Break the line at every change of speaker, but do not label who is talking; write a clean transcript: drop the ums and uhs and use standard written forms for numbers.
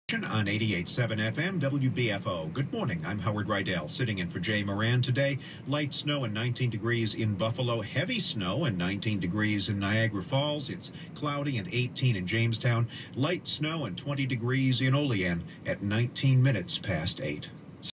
On 88.7 FM WBFO. Good morning. I'm Howard Rydell, sitting in for Jay Moran today. Light snow and 19 degrees in Buffalo. Heavy snow and 19 degrees in Niagara Falls. It's cloudy and 18 in Jamestown. Light snow and 20 degrees in Olean at 19 minutes past 8.